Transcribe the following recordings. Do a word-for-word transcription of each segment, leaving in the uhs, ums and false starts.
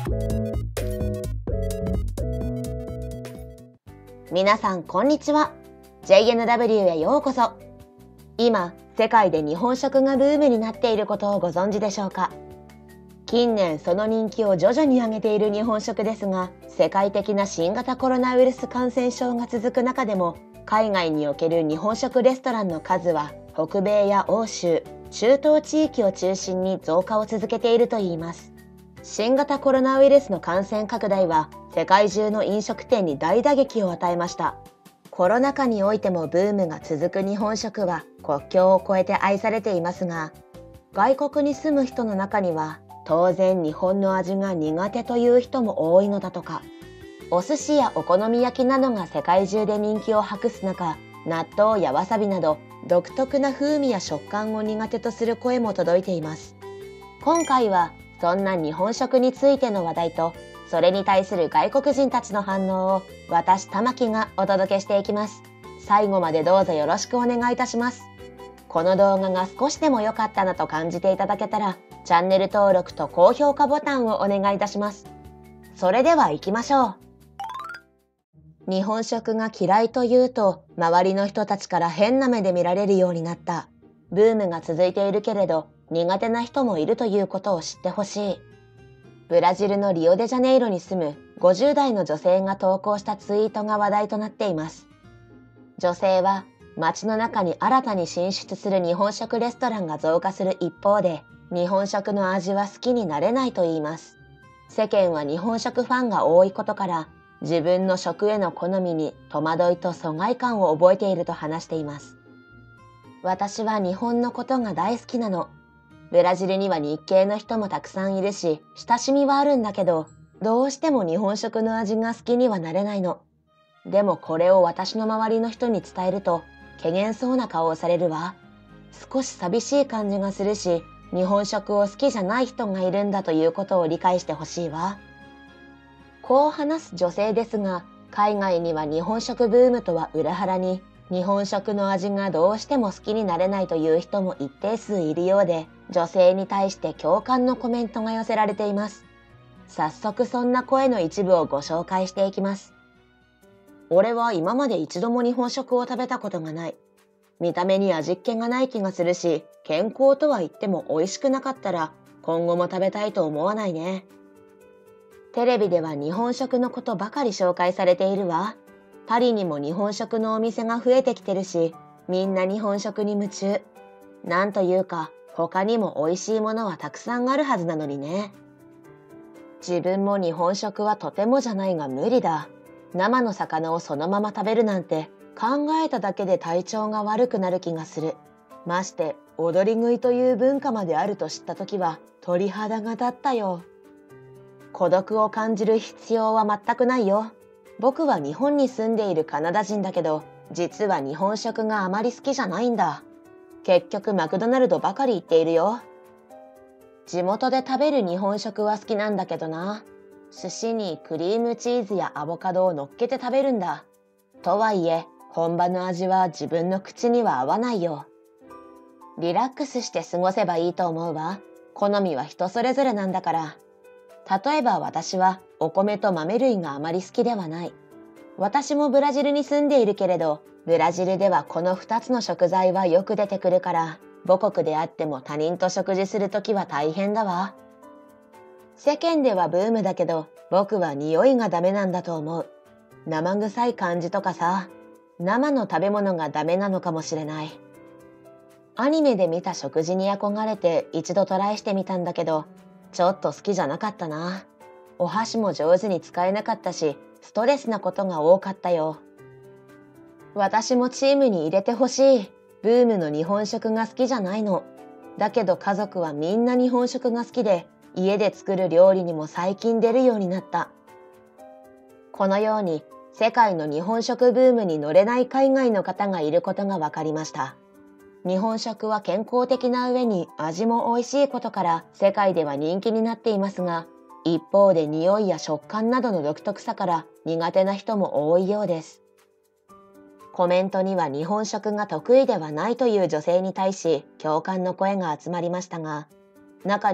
皆さんこんにちは。 ジェイエヌダブリュー へようこそ。今世界で日本食がブームになっていることをご存知でしょうか。近年その人気を徐々に上げている日本食ですが、世界的な新型コロナウイルス感染症が続く中でも、海外における日本食レストランの数は北米や欧州、中東地域を中心に増加を続けているといいます。新型コロナウイルスの感染拡大は世界中の飲食店に大打撃を与えました。コロナ禍においてもブームが続く日本食は国境を越えて愛されていますが、外国に住む人の中には当然日本の味が苦手という人も多いのだとか。お寿司やお好み焼きなどが世界中で人気を博す中、納豆やわさびなど独特な風味や食感を苦手とする声も届いています。今回はそんな日本食についての話題と、それに対する外国人たちの反応を私玉木がお届けしていきます。最後までどうぞよろしくお願いいたします。この動画が少しでも良かったなと感じていただけたら、チャンネル登録と高評価ボタンをお願いいたします。それでは行きましょう。日本食が嫌いというと、周りの人たちから変な目で見られるようになった。ブームが続いているけれど、苦手な人もいるということを知ってほしい。ブラジルのリオデジャネイロに住むごじゅう代の女性が投稿したツイートが話題となっています。女性は、街の中に新たに進出する日本食レストランが増加する一方で、日本食の味は好きになれないと言います。世間は日本食ファンが多いことから、自分の食への好みに戸惑いと疎外感を覚えていると話しています。私は日本のことが大好きなの。ブラジルには日系の人もたくさんいるし、親しみはあるんだけど、どうしても日本食の味が好きにはなれないの。でもこれを私の周りの人に伝えると、怪げそうな顔をされるわ。少し寂しい感じがするし、日本食を好きじゃない人がいるんだということを理解してほしいわ。こう話す女性ですが、海外には日本食ブームとは裏腹に、日本食の味がどうしても好きになれないという人も一定数いるようで、女性に対して共感のコメントが寄せられています。早速そんな声の一部をご紹介していきます。俺は今まで一度も日本食を食べたことがない。見た目に味っ気がない気がするし、健康とは言っても美味しくなかったら、今後も食べたいと思わないね。テレビでは日本食のことばかり紹介されているわ。パリにも日本食のお店が増えてきてるし、みんな日本食に夢中。なんというか、他にも美味しいものはたくさんあるはずなのにね。自分も日本食はとてもじゃないが無理だ。生の魚をそのまま食べるなんて、考えただけで体調が悪くなる気がする。まして、踊り食いという文化まであると知ったときは、鳥肌が立ったよ。孤独を感じる必要は全くないよ。僕は日本に住んでいるカナダ人だけど、実は日本食があまり好きじゃないんだ。結局マクドナルドばかり行っているよ。地元で食べる日本食は好きなんだけどな。寿司にクリームチーズやアボカドを乗っけて食べるんだ。とはいえ、本場の味は自分の口には合わないよ。リラックスして過ごせばいいと思うわ。好みは人それぞれなんだから。例えば私はお米と豆類があまり好きではない。私もブラジルに住んでいるけれど、ブラジルではこのふたつの食材はよく出てくるから、母国であっても他人と食事するときは大変だわ。世間ではブームだけど、僕は匂いがダメなんだと思う。生臭い感じとかさ、生の食べ物がダメなのかもしれない。アニメで見た食事に憧れて一度トライしてみたんだけど、ちょっと好きじゃなかったな。お箸も上手に使えなかったし、ストレスなことが多かったよ。私もチームに入れてほしい。ブームの日本食が好きじゃないの。だけど家族はみんな日本食が好きで、家で作る料理にも最近出るようになった。このように世界の日本食ブームに乗れない海外の方がいることが分かりました。日本食は健康的な上に味も美味しいことから世界では人気になっていますが、一方で匂いや食感などの独特さから苦手な人も多いようです。コメントには日本食が得意ではないという女性に対し共感の声が集まりましたが、中には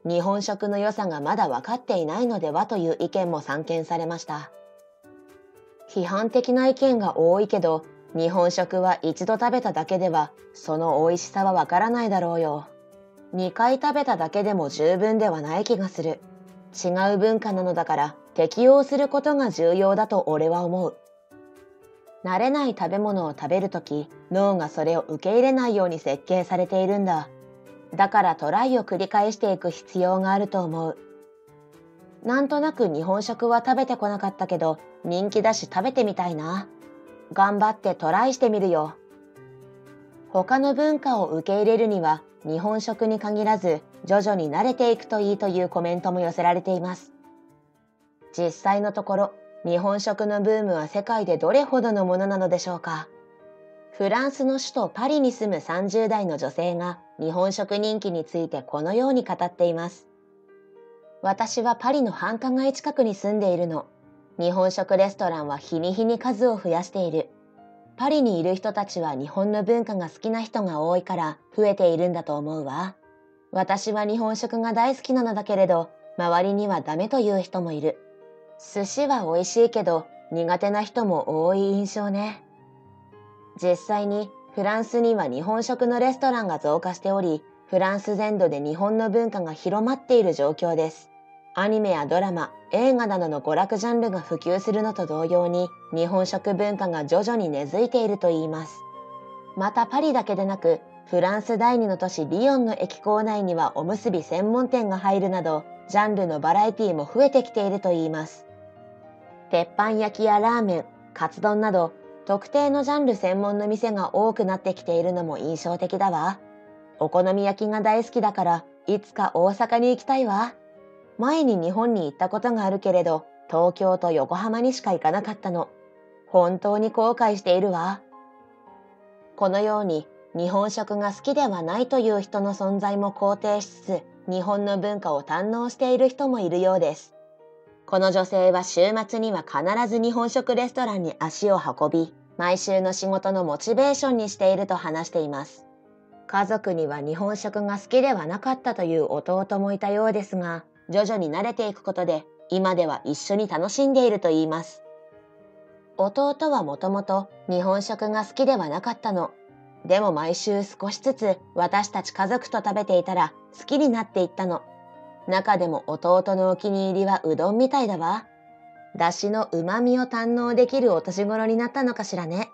日本食の良さがまだ分かっていないのではという意見も散見されました。批判的な意見が多いけど、日本食は一度食べただけではその美味しさはわからないだろうよ。にかい食べただけでも十分ではない気がする。違う文化なのだから適応することが重要だと俺は思う。慣れない食べ物を食べるとき、脳がそれを受け入れないように設計されているんだ。だからトライを繰り返していく必要があると思う。なんとなく日本食は食べてこなかったけど、人気だし食べてみたいな。頑張ってトライしてみるよ。他の文化を受け入れるには、日本食に限らず、徐々に慣れていくといいというコメントも寄せられています。実際のところ、日本食のブームは世界でどれほどのものなのでしょうか。フランスの首都パリに住むさんじゅう代の女性が日本食人気についてこのように語っています。私はパリの繁華街近くに住んでいるの。日本食レストランは日に日に数を増やしている。パリにいる人たちは日本の文化が好きな人が多いから増えているんだと思うわ。私は日本食が大好きなのだけれど、周りにはダメという人もいる。寿司は美味しいけど苦手な人も多い印象ね。実際にフランスには日本食のレストランが増加しており、フランス全土で日本の文化が広まっている状況です。アニメやドラマ、映画などの娯楽ジャンルが普及するのと同様に、日本食文化が徐々に根付いているといいます。またパリだけでなく、フランス第二の都市リヨンの駅構内にはおむすび専門店が入るなど、ジャンルのバラエティも増えてきているといいます。鉄板焼きやラーメン、カツ丼など、特定のジャンル専門の店が多くなってきているのも印象的だわ。お好み焼きが大好きだから、いつか大阪に行きたいわ。前に日本に行ったことがあるけれど、東京と横浜にしか行かなかったの。本当に後悔しているわ。このように、日本食が好きではないという人の存在も肯定しつつ、日本の文化を堪能している人もいるようです。この女性は週末には必ず日本食レストランに足を運び、毎週の仕事のモチベーションにしていると話しています。家族には日本食が好きではなかったという弟もいたようですが、徐々に慣れていくことで、今では一緒に楽しんでいるといいます。弟はもともと日本食が好きではなかったの。でも毎週少しずつ私たち家族と食べていたら好きになっていったの。中でも弟のお気に入りはうどんみたいだわ。だしの旨味を堪能できるお年頃になったのかしらね。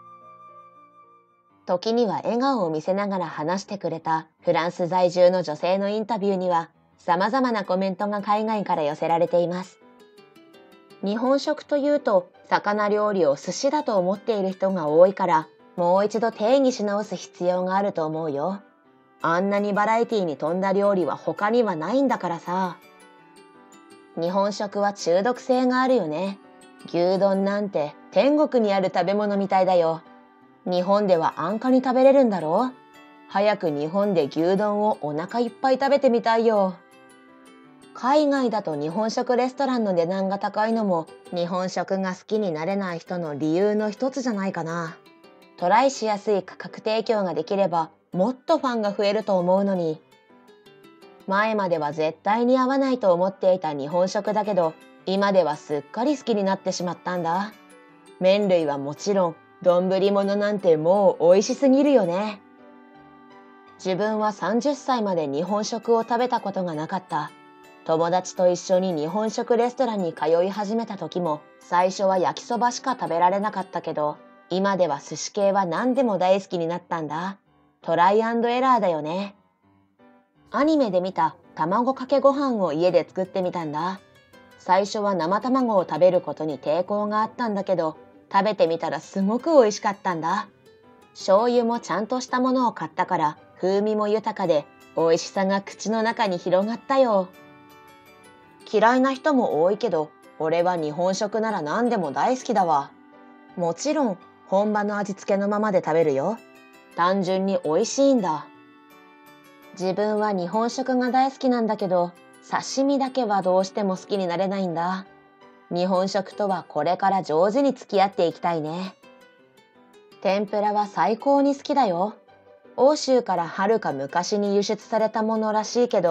時には笑顔を見せながら話してくれたフランス在住の女性のインタビューには様々なコメントが海外から寄せられています。日本食というと魚料理を寿司だと思っている人が多いから、もう一度定義し直す必要があると思うよ。あんなにバラエティに富んだ料理は他にはないんだからさ。日本食は中毒性があるよね。牛丼なんて天国にある食べ物みたいだよ。日本では安価に食べれるんだろう。早く日本で牛丼をお腹いっぱい食べてみたいよ。海外だと日本食レストランの値段が高いのも日本食が好きになれない人の理由の一つじゃないかな。トライしやすい価格提供ができればもっとファンが増えると思うのに。前までは絶対に合わないと思っていた日本食だけど、今ではすっかり好きになってしまったんだ。麺類はもちろん、丼物なんてもう美味しすぎるよね。自分はさんじゅっさいまで日本食を食べたことがなかった。友達と一緒に日本食レストランに通い始めた時も、最初は焼きそばしか食べられなかったけど、今では寿司系は何でも大好きになったんだ。トライアンドエラーだよね。アニメで見た卵かけご飯を家で作ってみたんだ。最初は生卵を食べることに抵抗があったんだけど、食べてみたらすごく美味しかったんだ。醤油もちゃんとしたものを買ったから風味も豊かで美味しさが口の中に広がったよ。嫌いな人も多いけど、俺は日本食なら何でも大好きだわ。もちろん本場の味付けのままで食べるよ。単純に美味しいんだ。自分は日本食が大好きなんだけど、刺身だけはどうしても好きになれないんだ。日本食とはこれから上手に付き合っていきたいね。天ぷらは最高に好きだよ。欧州からはるか昔に輸出されたものらしいけど、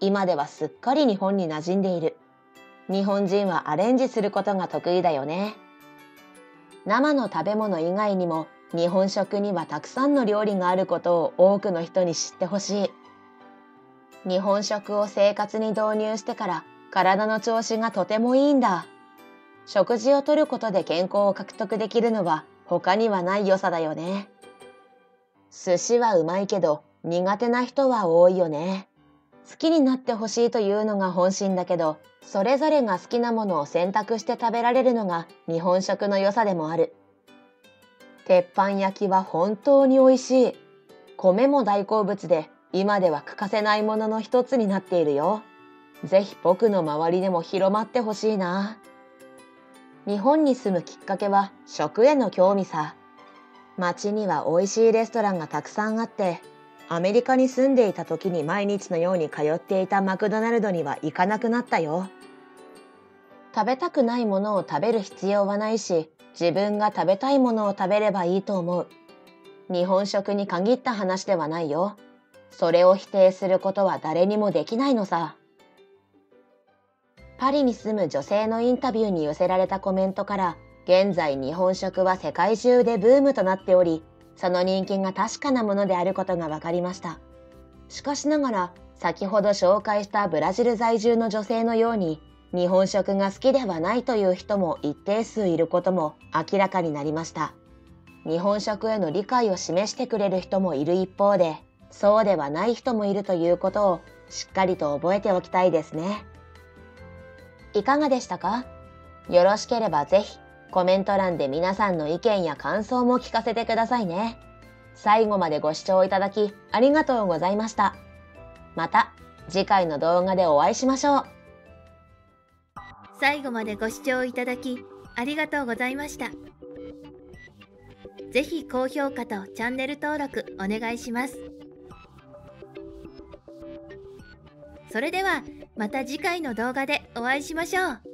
今ではすっかり日本に馴染んでいる。日本人はアレンジすることが得意だよね。生の食べ物以外にも日本食にはたくさんの料理があることを多くの人に知ってほしい。日本食を生活に導入してから体の調子がとてもいいんだ。食事をとることで健康を獲得できるのは他にはない良さだよね。寿司はうまいけど苦手な人は多いよね。好きになってほしいというのが本心だけど、それぞれが好きなものを選択して食べられるのが日本食の良さでもある。鉄板焼きは本当に美味しい。米も大好物で、今では欠かせないものの一つになっているよ。ぜひ僕の周りでも広まってほしいな。日本に住むきっかけは食への興味さ。街には美味しいレストランがたくさんあって、アメリカに住んでいた時に毎日のように通っていたマクドナルドには行かなくなったよ。食べたくないものを食べる必要はないし、自分が食べたいものを食べればいいと思う。日本食に限った話ではないよ。それを否定することは誰にもできないのさ。パリに住む女性のインタビューに寄せられたコメントから、現在日本食は世界中でブームとなっており、その人気が確かなものであることが分かりました。しかしながら、先ほど紹介したブラジル在住の女性のように、日本食が好きではないという人も一定数いることも明らかになりました。日本食への理解を示してくれる人もいる一方で、そうではない人もいるということをしっかりと覚えておきたいですね。いかがでしたか？よろしければぜひコメント欄で皆さんの意見や感想も聞かせてくださいね。最後までご視聴いただきありがとうございました。また次回の動画でお会いしましょう。 最後までご視聴いただきありがとうございました。ぜひ高評価とチャンネル登録お願いします。それではまた次回の動画でお会いしましょう。